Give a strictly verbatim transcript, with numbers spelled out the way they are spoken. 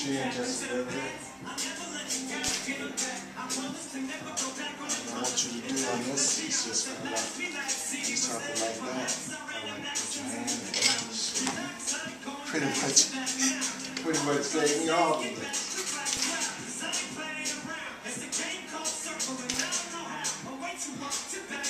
chin just a little bit. What I want you to do on this is just kind of like, do something like that. I like put your hand in it. Pretty much, pretty much save me all of it. It's a game called circling. I don't know how, but way too much to bet.